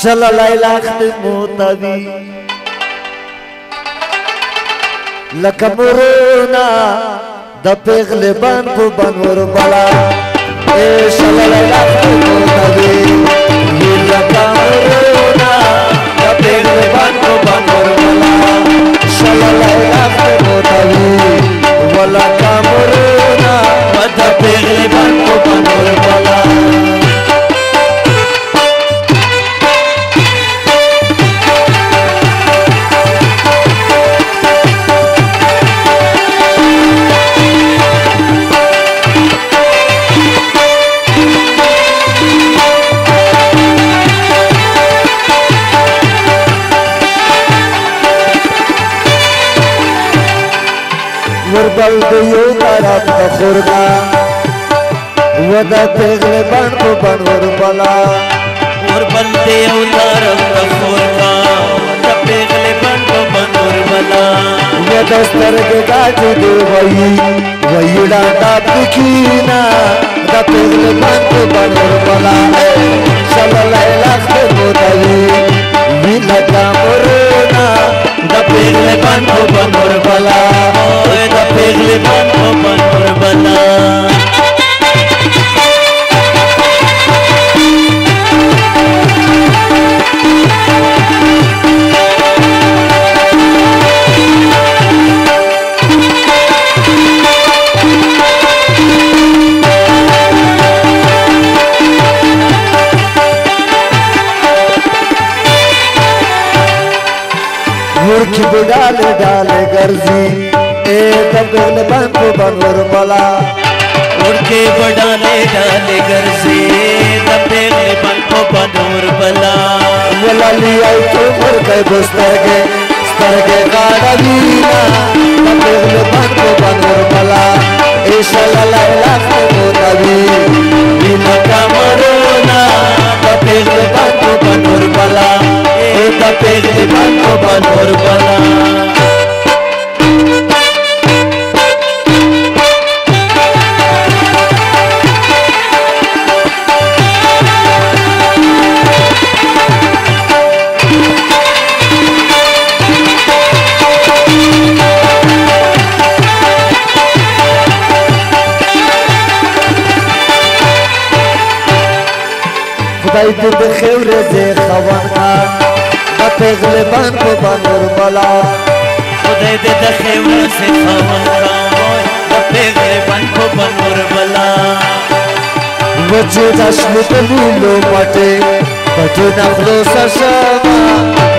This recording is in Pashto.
شلالای لاخت موتوی لکمرونا دا پیغل بان پو بانور بلا شلالای لاخت موتوی لکمرونا دا پیغل بان پو بانور بلا شلالای لاخت موتوی ولکمرونا دا پیغل بان پو بانور بلا وربل دیو طرف تخورنا ودا پیغل بان کو بان وربلا وربل دیو طرف تخورنا ودا پیغل بان کو بان وربلا ودا سترگ گاجو دی وی ڈانڈا پکینا ودا پیغل بان کو بان وربلا شلالای لاخت موتوی وی لکا مرونا ودا پیغل بان کو بان وربلا پیغل بان کو بان وربلا मुर्खी बुडाले डाले गर्जी پیغل بان کو بان وربلا मुर्खी बुडाले डाले गर्जी پیغل بان کو بان وربلا ولالی آئی تو مرگے بسترگے گاڑا دینا پیغل بان کو بان وربلا شلالای لاخت موتوی بینا کامرونا پیغل بان کو بان وربلا پیغل بان کو بان وربلا خدای دې د خیر زه خواننا د پیغل بان کو بان وربلا خدای دې د خیر زه خواننا د پیغل بان کو بان وربلا وجه دشل دلو ماټه پټو نخلو سشما